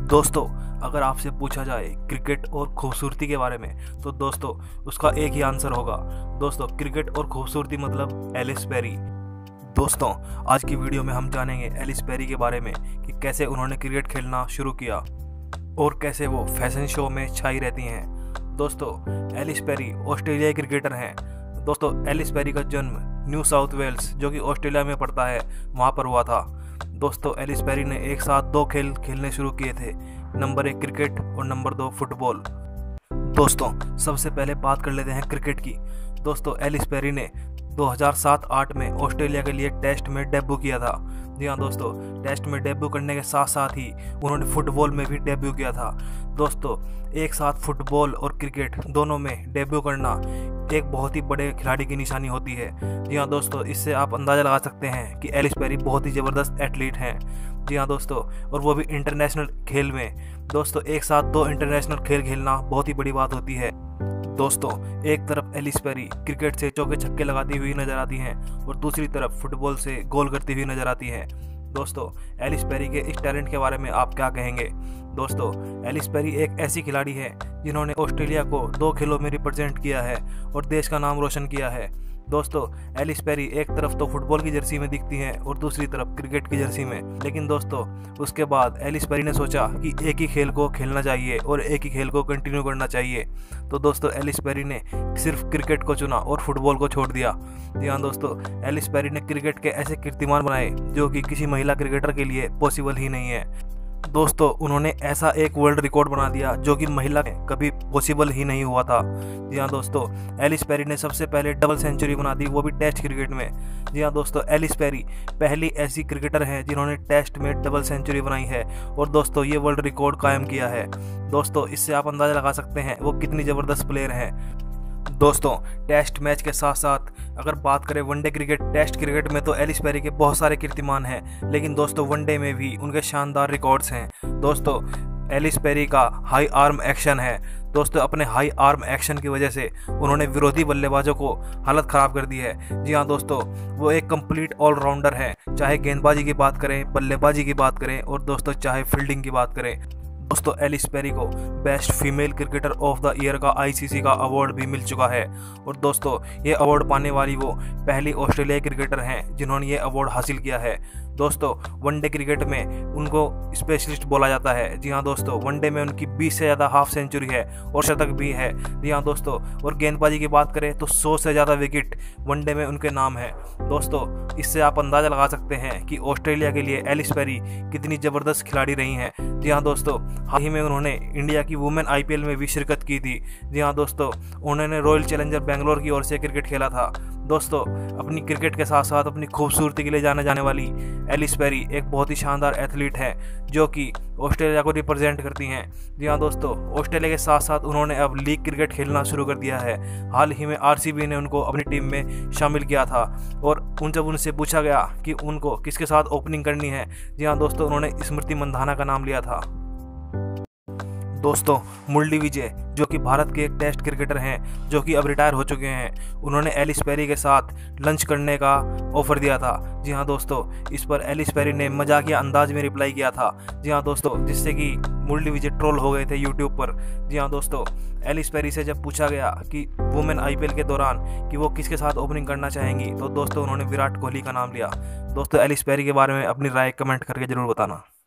दोस्तों, अगर आपसे पूछा जाए क्रिकेट और खूबसूरती के बारे में तो दोस्तों उसका एक ही आंसर होगा। दोस्तों, क्रिकेट और खूबसूरती मतलब एलिस पेरी। दोस्तों, आज की वीडियो में हम जानेंगे एलिस पेरी के बारे में कि कैसे उन्होंने क्रिकेट खेलना शुरू किया और कैसे वो फैशन शो में छाई रहती हैं। दोस्तों, एलिस पेरी ऑस्ट्रेलियाई क्रिकेटर हैं। दोस्तों, एलिस पेरी का जन्म न्यू साउथ वेल्स जो कि ऑस्ट्रेलिया में पड़ता है वहाँ पर हुआ था। दोस्तों, एलिस पेरी ने एक साथ दो खेल खेलने शुरू किए थे, नंबर 1 क्रिकेट और नंबर 2 फुटबॉल। दोस्तों, सबसे पहले बात कर लेते हैं क्रिकेट की। दोस्तों, एलिस पेरी ने 2007-8 में ऑस्ट्रेलिया के लिए टेस्ट में डेब्यू किया था। जी हाँ दोस्तों, टेस्ट में डेब्यू करने के साथ साथ ही उन्होंने फुटबॉल में भी डेब्यू किया था। दोस्तों, एक साथ फुटबॉल और क्रिकेट दोनों में डेब्यू करना एक बहुत ही बड़े खिलाड़ी की निशानी होती है। जी हाँ दोस्तों, इससे आप अंदाज़ा लगा सकते हैं कि एलिस पेरी बहुत ही ज़बरदस्त एथलीट हैं। जी हाँ दोस्तों, और वो भी इंटरनेशनल खेल में। दोस्तों, एक साथ 2 इंटरनेशनल खेल खेलना बहुत ही बड़ी बात होती है। दोस्तों, एक तरफ एलिस पेरी क्रिकेट से चौके छक्के लगाती हुई नजर आती हैं और दूसरी तरफ फुटबॉल से गोल करती हुई नजर आती हैं। दोस्तों, एलिस पेरी के इस टैलेंट के बारे में आप क्या कहेंगे? दोस्तों, एलिस पेरी एक ऐसी खिलाड़ी है जिन्होंने ऑस्ट्रेलिया को 2 खेलों में रिप्रेजेंट किया है और देश का नाम रोशन किया है। दोस्तों, एलिस पेरी एक तरफ तो फुटबॉल की जर्सी में दिखती हैं और दूसरी तरफ क्रिकेट की जर्सी में। लेकिन दोस्तों, उसके बाद एलिस पेरी ने सोचा कि एक ही खेल को खेलना चाहिए और एक ही खेल को कंटिन्यू करना चाहिए। तो दोस्तों, एलिस पेरी ने सिर्फ क्रिकेट को चुना और फुटबॉल को छोड़ दिया। जी हाँ दोस्तों, एलिस पेरी ने क्रिकेट के ऐसे कीर्तिमान बनाए जो कि किसी महिला क्रिकेटर के लिए पॉसिबल ही नहीं है। दोस्तों, उन्होंने ऐसा एक वर्ल्ड रिकॉर्ड बना दिया जो कि महिला में कभी पॉसिबल ही नहीं हुआ था। जी हाँ दोस्तों, एलिस पेरी ने सबसे पहले डबल सेंचुरी बना दी, वो भी टेस्ट क्रिकेट में। जी हाँ दोस्तों, एलिस पेरी पहली ऐसी क्रिकेटर हैं जिन्होंने टेस्ट में डबल सेंचुरी बनाई है और दोस्तों ये वर्ल्ड रिकॉर्ड कायम किया है। दोस्तों, इससे आप अंदाज़ा लगा सकते हैं वो कितनी ज़बरदस्त प्लेयर हैं। दोस्तों, टेस्ट मैच के साथ साथ अगर बात करें वनडे क्रिकेट, टेस्ट क्रिकेट में तो एलिस पेरी के बहुत सारे कीर्तिमान हैं, लेकिन दोस्तों वनडे में भी उनके शानदार रिकॉर्ड्स हैं। दोस्तों, एलिस पेरी का हाई आर्म एक्शन है। दोस्तों, अपने हाई आर्म एक्शन की वजह से उन्होंने विरोधी बल्लेबाजों को हालत ख़राब कर दी है। जी हाँ दोस्तों, वो एक कंप्लीट ऑलराउंडर है, चाहे गेंदबाजी की बात करें, बल्लेबाजी की बात करें और दोस्तों चाहे फील्डिंग की बात करें। दोस्तों, एलिस पेरी को best female cricketer of the year का आईसीसी का अवार्ड भी मिल चुका है और दोस्तों ये अवार्ड पाने वाली वो पहली ऑस्ट्रेलियाई क्रिकेटर हैं जिन्होंने ये अवार्ड हासिल किया है। दोस्तों, वनडे क्रिकेट में उनको स्पेशलिस्ट बोला जाता है। जी हाँ दोस्तों, वनडे में उनकी 20 से ज़्यादा हाफ सेंचुरी है और शतक भी है। जी हाँ दोस्तों, और गेंदबाजी की बात करें तो 100 से ज़्यादा विकेट वनडे में उनके नाम है। दोस्तों, इससे आप अंदाज़ा लगा सकते हैं कि ऑस्ट्रेलिया के लिए एलिस पेरी कितनी ज़बरदस्त खिलाड़ी रही हैं। जी हाँ दोस्तों, हाल ही में उन्होंने इंडिया की वुमेन आईपीएल में भी शिरकत की थी। जी हाँ दोस्तों, उन्होंने रॉयल चैलेंजर बेंगलोर की ओर से क्रिकेट खेला था। दोस्तों, अपनी क्रिकेट के साथ साथ अपनी खूबसूरती के लिए जाने जाने वाली एलिस पेरी एक बहुत ही शानदार एथलीट है जो कि ऑस्ट्रेलिया को रिप्रेजेंट करती हैं। जी हाँ दोस्तों, ऑस्ट्रेलिया के साथ साथ उन्होंने अब लीग क्रिकेट खेलना शुरू कर दिया है। हाल ही में आरसीबी ने उनको अपनी टीम में शामिल किया था और जब उनसे पूछा गया कि उनको किसके साथ ओपनिंग करनी है, जी हाँ दोस्तों, उन्होंने स्मृति मंधाना का नाम लिया था। दोस्तों, मुरली विजय जो कि भारत के एक टेस्ट क्रिकेटर हैं जो कि अब रिटायर हो चुके हैं, उन्होंने एलिस पेरी के साथ लंच करने का ऑफ़र दिया था। जी हाँ दोस्तों, इस पर एलिस पेरी ने मजाकिया अंदाज में रिप्लाई किया था। जी हाँ दोस्तों, जिससे कि मुरली विजय ट्रोल हो गए थे यूट्यूब पर। जी हाँ दोस्तों, एलिस पेरी से जब पूछा गया कि वुमेन आईपीएल के दौरान कि वो किसके साथ ओपनिंग करना चाहेंगी तो दोस्तों उन्होंने विराट कोहली का नाम लिया। दोस्तों, एलिस पेरी के बारे में अपनी राय कमेंट करके ज़रूर बताना।